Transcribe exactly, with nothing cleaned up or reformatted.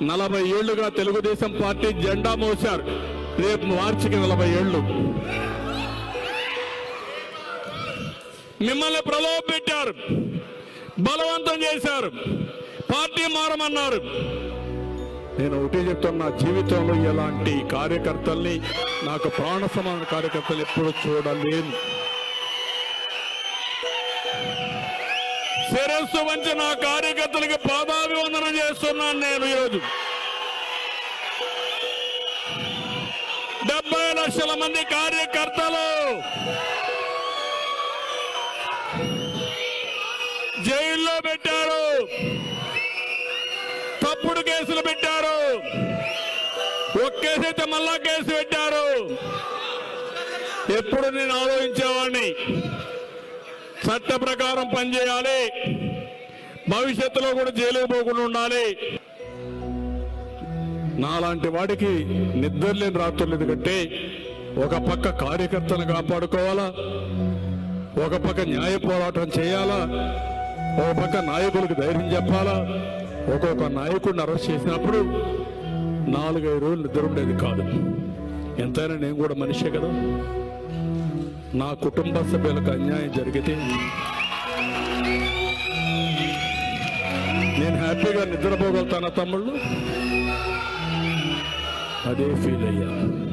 నలభై ఏళ్లుగా తెలుగుదేశం పార్టీ జెండా మోశారు. రేపు మార్చికి నలభై ఏళ్లు. మిమ్మల్ని ప్రలోభ పెట్టారు, బలవంతం చేశారు, పార్టీ మారమన్నారు. నేను ఒకటే చెప్తున్నా, జీవితంలో ఎలాంటి కార్యకర్తల్ని, నాకు ప్రాణ సమాన కార్యకర్తలు ఎప్పుడు చూడలేను. శిరస్సు వంచి నా కార్యకర్తలకి పాదాభివందనం చేస్తున్నాను. నేను ఈరోజు డెబ్బై లక్షల మంది కార్యకర్తలు జైల్లో పెట్టారు, తప్పుడు కేసులు పెట్టారు, ఒక కేసు అయితే మళ్ళా కేసు పెట్టారు. ఎప్పుడు నేను ఆలోచించేవాడిని, చట్ట ప్రకారం పనిచేయాలి, భవిష్యత్తులో కూడా జైలుకు పోకుండా ఉండాలి. నాలాంటి వాడికి నిద్రలేని రాత్రులు. ఎందుకంటే ఒక పక్క కార్యకర్తను కాపాడుకోవాలా, ఒక పక్క న్యాయ పోరాటం చేయాలా, ఒక పక్క నాయకులకు ధైర్యం చెప్పాలా. ఒక్కొక్క నాయకుడిని అరెస్ట్ చేసినప్పుడు నాలుగైదు రోజులు నిద్ర ఉండేది కాదు. ఎంతైనా నేను కూడా మనిషే కదా. నా కుటుంబ సభ్యులకు అన్యాయం జరిగితే నేను హ్యాపీగా నిద్రపోగలుగుతానా తమ్ముళ్ళు? అదే ఫీల్ అయ్యా.